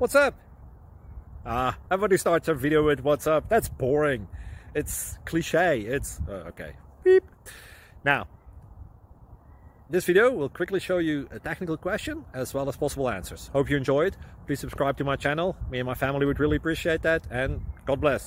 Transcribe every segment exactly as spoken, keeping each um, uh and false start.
What's up? Ah, everybody starts a video with what's up. That's boring. It's cliche. It's uh, okay. Beep. Now, this video will quickly show you a technical question as well as possible answers. Hope you enjoyed. Please subscribe to my channel. Me and my family would really appreciate that, and God bless.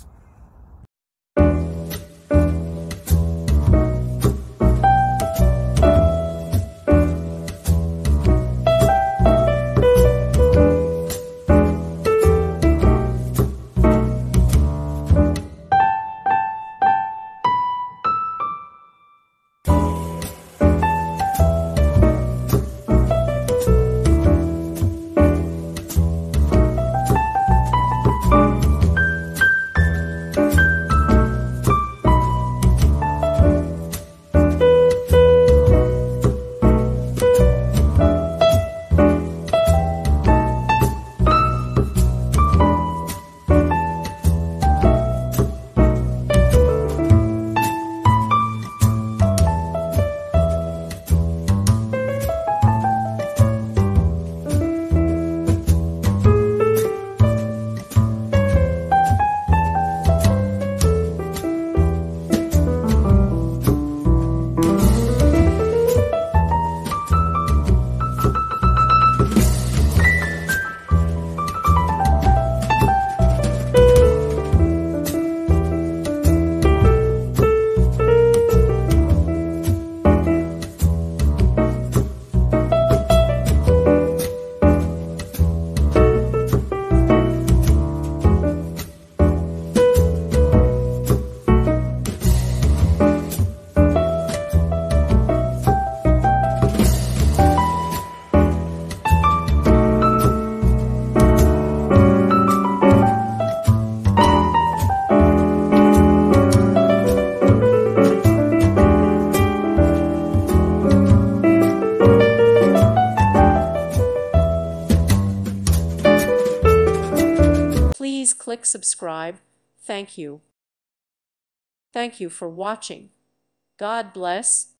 Please click subscribe. Thank you. Thank you for watching. God bless.